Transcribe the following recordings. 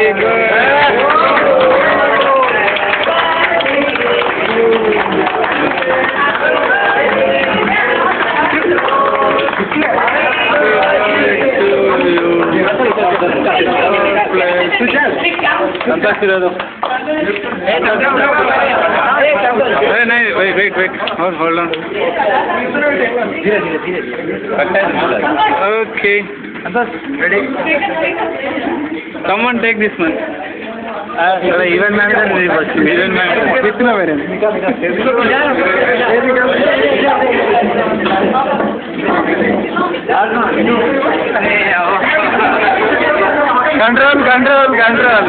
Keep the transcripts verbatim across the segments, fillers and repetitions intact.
Santosh Reddy. Hey, no, wait, wait, wait. Hold, hold on. Okay. Ready? Someone take this one. Uh, even manager, even manager. Kitna mere? Control, control, control.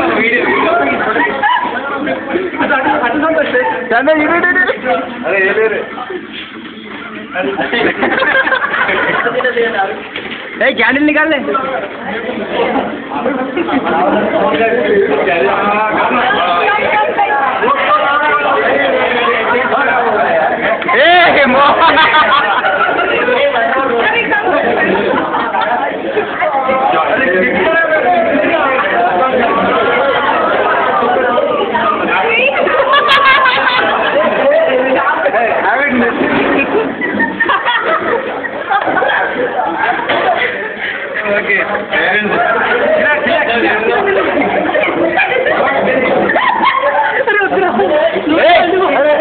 Chanda, you did it. Hey, candle निकाल ले. Hey, mo. Okay. Hey!